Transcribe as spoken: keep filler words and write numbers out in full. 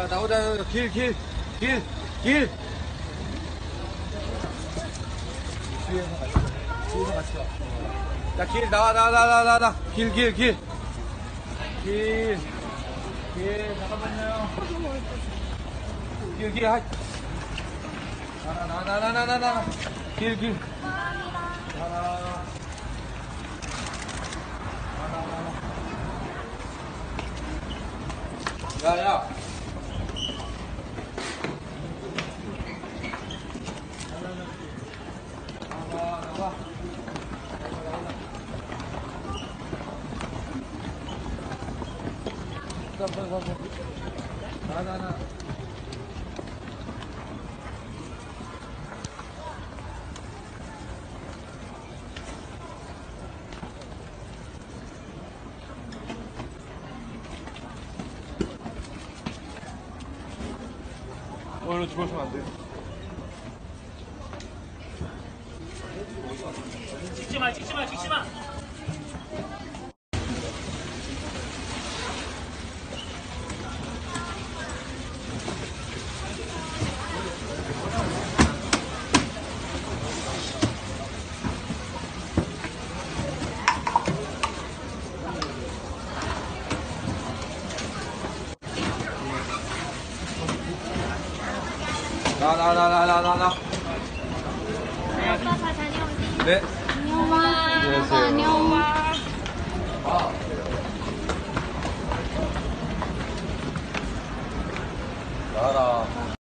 나오자. 길, 길, 길, 길. 뒤에서 같이, 뒤에서 같이 와. 자, 길, 나와, 나와, 나와, 나와, 나와. 길, 길, 길. 길, 길, 잠깐만요. 길, 길, 하이. 나나, 나나, 나나, 나나, 나나. 길, 길. 나나. 나나, 나나. 야, 야. 나와, 나와. stop, stop, stop. 나, 나, 나. 어, 이거 죽었으면 안 돼. 찍지 마, 찍지 마, 찍지 마. 나, 나, 나, 나, 나, 나, 나. 네, 오빠 잘 다녀오지. 네. 안녕 와. 안녕하세요. 안녕 와. 아. 나라.